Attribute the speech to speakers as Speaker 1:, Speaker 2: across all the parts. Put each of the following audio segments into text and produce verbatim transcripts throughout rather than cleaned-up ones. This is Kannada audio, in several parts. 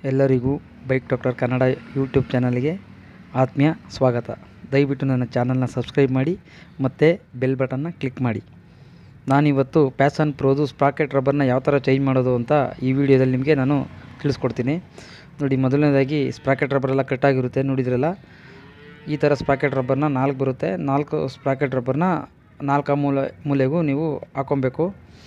Speaker 1: ಎಲ್ಲರಿಗೂ ಬೈಕ್ ಡಾಕ್ಟರ್ ಕನ್ನಡ ಯೂಟ್ಯೂಬ್ ಚಾನಲ್ಗೆ ಆತ್ಮೀಯ ಸ್ವಾಗತ. ದಯವಿಟ್ಟು ನನ್ನ ಚಾನಲ್ನ ಸಬ್ಸ್ಕ್ರೈಬ್ ಮಾಡಿ ಮತ್ತು ಬೆಲ್ ಬಟನ್ನ ಕ್ಲಿಕ್ ಮಾಡಿ. ನಾನಿವತ್ತು ಪ್ಯಾಸನ್ ಪ್ರೋದು ಸ್ಪ್ರಾಕೆಟ್ ರಬ್ಬರ್ನ ಯಾವ ಥರ ಚೇಂಜ್ ಮಾಡೋದು ಅಂತ ಈ ವಿಡಿಯೋದಲ್ಲಿ ನಿಮಗೆ ನಾನು ತಿಳಿಸ್ಕೊಡ್ತೀನಿ. ನೋಡಿ, ಮೊದಲನೇದಾಗಿ ಸ್ಪ್ರಾಕೆಟ್ ರಬ್ಬರೆಲ್ಲ ಕಟ್ಟಾಗಿರುತ್ತೆ, ನೋಡಿದ್ರಲ್ಲ. ಈ ಥರ ಸ್ಪ್ರಾಕೆಟ್ ರಬ್ಬರ್ನ ನಾಲ್ಕು ಬರುತ್ತೆ. ನಾಲ್ಕು ಸ್ಪ್ರಾಕೆಟ್ ರಬ್ಬರ್ನ ನಾಲ್ಕು ಮೂಲೆ ಮೂಲೆಗೂ ನೀವು ಹಾಕ್ಕೊಬೇಕು.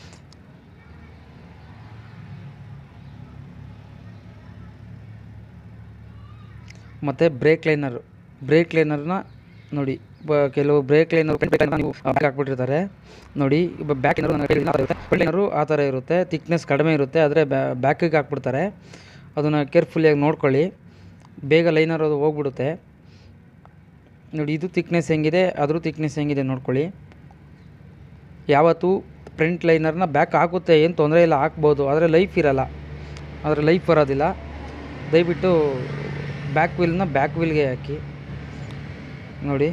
Speaker 1: ಮತ್ತು ಬ್ರೇಕ್ ಲೈನರು ಬ್ರೇಕ್ ಲೈನರ್ನ ನೋಡಿ, ಬ ಕೆಲವು ಬ್ರೇಕ್ ಲೈನರ್ ನೀವು ಬ್ಯಾಕ್ ಹಾಕ್ಬಿಟ್ಟಿರ್ತಾರೆ. ನೋಡಿ, ಬ್ಯಾಕ್ ಲೈನರು ಆ ಥರ ಇರುತ್ತೆ, ಥಿಕ್ನೆಸ್ ಕಡಿಮೆ ಇರುತ್ತೆ, ಆದರೆ ಬ್ಯಾಕಿಗೆ ಹಾಕ್ಬಿಡ್ತಾರೆ. ಅದನ್ನು ಕೇರ್ಫುಲ್ಲಿಯಾಗಿ ನೋಡ್ಕೊಳ್ಳಿ, ಬೇಗ ಲೈನರ್ ಅದು ಹೋಗ್ಬಿಡುತ್ತೆ. ನೋಡಿ, ಇದು ಥಿಕ್ನೆಸ್ ಹೆಂಗಿದೆ, ಅದ್ರ ಥಿಕ್ನೆಸ್ ಹೆಂಗಿದೆ ನೋಡ್ಕೊಳ್ಳಿ. ಯಾವತ್ತೂ ಫ್ರಂಟ್ ಲೈನರ್ನ ಬ್ಯಾಕ್ ಹಾಕುತ್ತೆ, ಏನು ತೊಂದರೆ ಇಲ್ಲ, ಹಾಕ್ಬೋದು, ಆದರೆ ಲೈಫ್ ಇರಲ್ಲ, ಆದರೆ ಲೈಫ್ ಬರೋದಿಲ್ಲ. ದಯವಿಟ್ಟು ಬ್ಯಾಕ್ ವೀಲ್ನ ಬ್ಯಾಕ್ ವೀಲ್ಗೆ ಹಾಕಿ. ನೋಡಿ,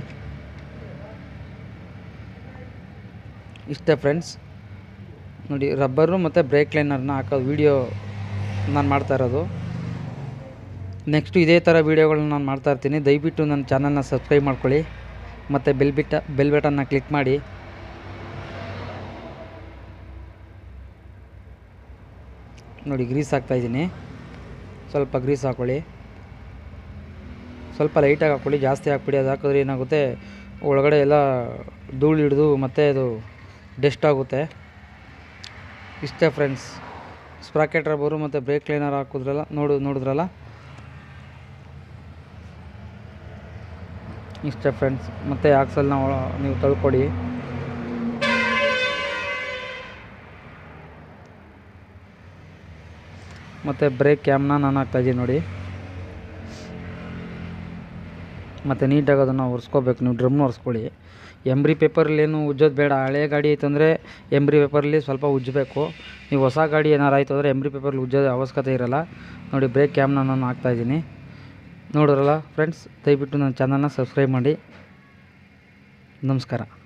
Speaker 1: ಇಷ್ಟೇ ಫ್ರೆಂಡ್ಸ್. ನೋಡಿ, ರಬ್ಬರು ಮತ್ತು ಬ್ರೇಕ್ ಲೈನರ್ನ ಹಾಕೋದು ವೀಡಿಯೋ ನಾನು ಮಾಡ್ತಾ ಇರೋದು. ನೆಕ್ಸ್ಟು ಇದೇ ಥರ ವೀಡಿಯೋಗಳನ್ನ ನಾನು ಮಾಡ್ತಾಯಿರ್ತೀನಿ. ದಯವಿಟ್ಟು ನನ್ನ ಚಾನಲ್ನ ಸಬ್ಸ್ಕ್ರೈಬ್ ಮಾಡ್ಕೊಳ್ಳಿ ಮತ್ತು ಬೆಲ್ ಬಿಟ್ಟ ಬೆಲ್ ಬಟನ್ನ ಕ್ಲಿಕ್ ಮಾಡಿ. ನೋಡಿ, ಗ್ರೀಸ್ ಹಾಕ್ತಾಯಿದ್ದೀನಿ. ಸ್ವಲ್ಪ ಗ್ರೀಸ್ ಹಾಕ್ಕೊಳ್ಳಿ, ಸ್ವಲ್ಪ ಲೈಟಾಗಿ ಹಾಕ್ಕೊಳ್ಳಿ, ಜಾಸ್ತಿ ಹಾಕ್ಬಿಡಿ. ಅದು ಹಾಕಿದ್ರೆ ಏನಾಗುತ್ತೆ, ಒಳಗಡೆ ಎಲ್ಲ ಧೂಳು ಹಿಡಿದು ಮತ್ತು ಅದು ಡಸ್ಟ್ ಆಗುತ್ತೆ. ಇಷ್ಟೇ ಫ್ರೆಂಡ್ಸ್. ಸ್ಪ್ರಾಕೆಟ್ ರಬ್ಬರು ಮತ್ತು ಬ್ರೇಕ್ ಲೈನರ್ ಹಾಕಿದ್ರಲ್ಲ, ನೋಡು ನೋಡಿದ್ರಲ್ಲ ಇಷ್ಟೇ ಫ್ರೆಂಡ್ಸ್. ಮತ್ತು ಆಕ್ಸಲ್ನ ನೀವು ತೊಳ್ಕೊಡಿ. ಮತ್ತು ಬ್ರೇಕ್ ಕ್ಯಾಮ್ನ ನಾನು ಹಾಕ್ತಾಯಿದ್ದೀನಿ ನೋಡಿ. ಮತ್ತು ನೀಟಾಗಿ ಅದನ್ನು ಒರೆಸ್ಕೋಬೇಕು. ನೀವು ಡ್ರಮ್ನ ಒರೆಸ್ಕೊಳ್ಳಿ. ಎಂಬ್ರಿ ಪೇಪರಲ್ಲೇನು ಉಜ್ಜೋದು ಬೇಡ. ಹಳೆ ಗಾಡಿ ಆಯ್ತಂದರೆ ಎಂಬ್ರಿ ಪೇಪರಲ್ಲಿ ಸ್ವಲ್ಪ ಉಜ್ಜಬೇಕು. ನೀವು ಹೊಸ ಗಾಡಿ ಏನಾರು ಆಯಿತು ಅಂದರೆ ಎಂಬ್ರಿ ಪೇಪರಲ್ಲಿ ಉಜ್ಜೋದು ಅವಶ್ಯಕತೆ ಇರೋಲ್ಲ. ನೋಡಿ, ಬ್ರೇಕ್ ಕ್ಯಾಮ್ನ ನಾನು ಹಾಕ್ತಾಯಿದ್ದೀನಿ, ನೋಡಿರಲ್ಲ ಫ್ರೆಂಡ್ಸ್. ದಯವಿಟ್ಟು ನನ್ನ ಚಾನಲ್ನ ಸಬ್ಸ್ಕ್ರೈಬ್ ಮಾಡಿ. ನಮಸ್ಕಾರ.